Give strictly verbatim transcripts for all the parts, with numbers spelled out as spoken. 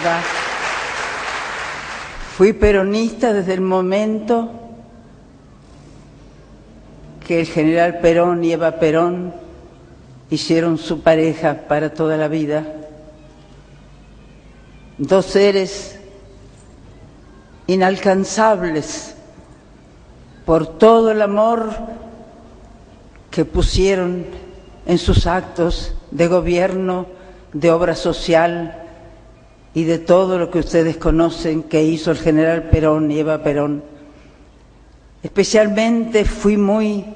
verdad. Fui peronista desde el momento que el general Perón y Eva Perón hicieron su pareja para toda la vida. Dos seres inalcanzables por todo el amor que pusieron en sus actos de gobierno, de obra social y de todo lo que ustedes conocen que hizo el general Perón y Eva Perón. Especialmente fui muy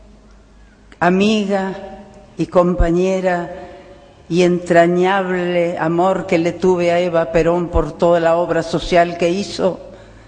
amiga y compañera y entrañable amor que le tuve a Eva Perón por toda la obra social que hizo.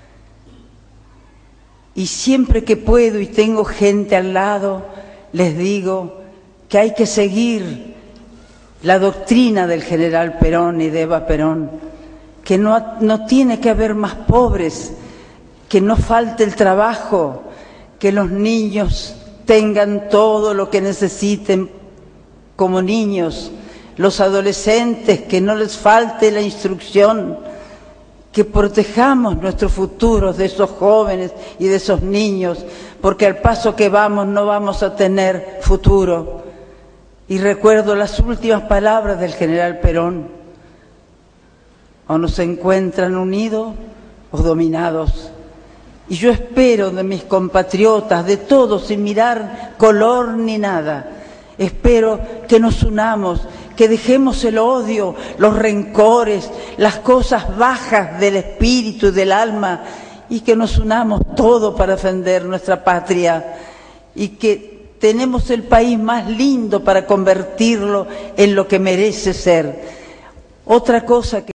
Y siempre que puedo y tengo gente al lado, les digo que hay que seguir la doctrina del general Perón y de Eva Perón, que no, no tiene que haber más pobres, que no falte el trabajo, que los niños tengan todo lo que necesiten como niños, los adolescentes, que no les falte la instrucción, que protejamos nuestros futuros de esos jóvenes y de esos niños, porque al paso que vamos no vamos a tener futuro. Y recuerdo las últimas palabras del general Perón: o nos encuentran unidos o dominados. Y yo espero de mis compatriotas, de todos, sin mirar color ni nada, espero que nos unamos, que dejemos el odio, los rencores, las cosas bajas del espíritu y del alma, y que nos unamos todos para defender nuestra patria, y que tenemos el país más lindo para convertirlo en lo que merece ser. Otra cosa que